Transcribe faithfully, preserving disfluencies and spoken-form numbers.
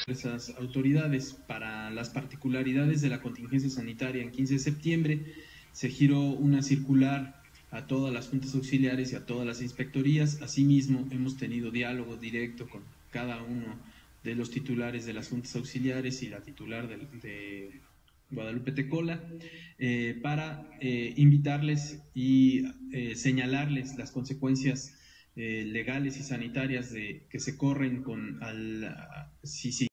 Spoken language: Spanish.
esas autoridades. Para las particularidades de la contingencia sanitaria, en quince de septiembre se giró una circular a todas las juntas auxiliares y a todas las inspectorías. Asimismo, hemos tenido diálogo directo con cada uno de los titulares de las juntas auxiliares y la titular de, de Guadalupe Tecola, eh, para eh, invitarles y eh, señalarles las consecuencias eh, legales y sanitarias de, que se corren con al, si, si